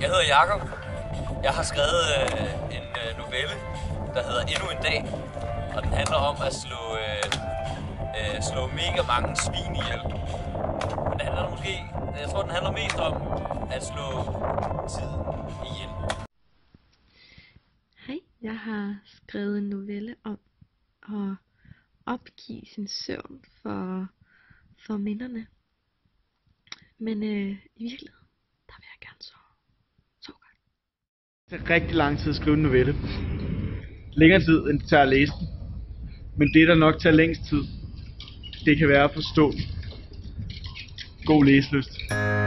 hedder Jakob. Jeg har skrevet en novelle, der hedder Endnu en dag. Og den handler om at slå mega mange svin ihjel. Men det handler måske, jeg tror den handler mest om at slå tid ihjel. Hej, jeg har skrevet en novelle om at opgive sin søvn for minderne. Men i virkeligheden, der vil jeg gerne sove. Sove godt. Det tager rigtig lang tid at skrive en novelle. Længere tid end det tager at læse den. Men det der nok tager længst tid, det kan være at forstå. God læselyst.